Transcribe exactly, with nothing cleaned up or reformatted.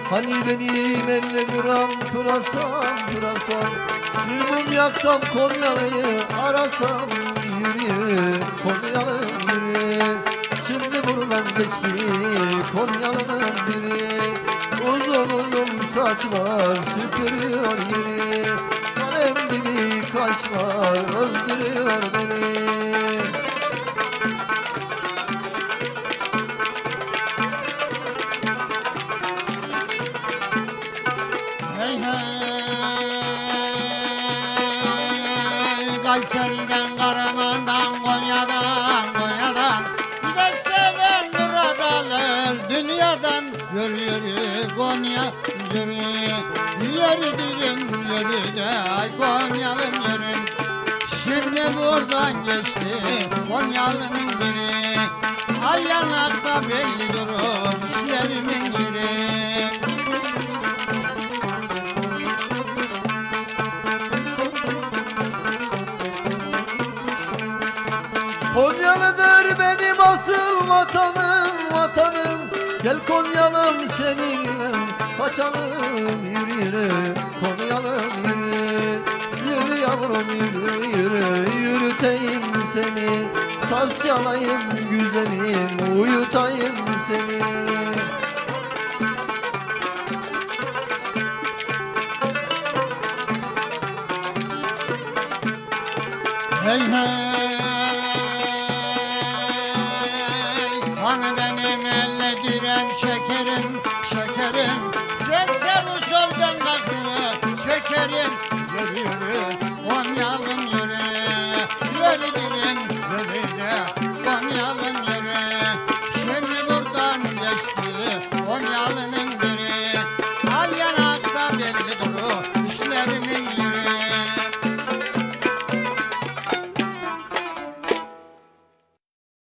Hani benim elli gram pırasam pırasam, bir mum yaksam Konyalı'yı arasam, yürü yürü Konyalım yürü. Şimdi buradan geçti Konyalı'nın biri, uzun uzun saçlar süpürüyor yeri, kalem gibi kaşlar öldürüyor beni. Hey hey, Kayseri'den, Karaman'dan, Konya'dan, Konya'dan, bir de seven Murat alır dünyadan. Yürü yürü Konya yürü, yürü derin yürü de ay Konyalım yürü. Şimdi buradan geçti Konyalı'nın biri, ay yanakta belli durur işlerimin yeri. Konyalı'dır benim asıl vatanım, vatanım. Gel Konyalım seninle kaçalım, yürü yürü Konyalım yürü. Yürü yavrum yürü yürü, yürüteyim seni, saz çalayım güzelim, uyutayım seni. Hey hey, hani benim elle direm şekerim, şekerim. Sen sarhoş ol ben kahrımı çekerim. Yürü yürü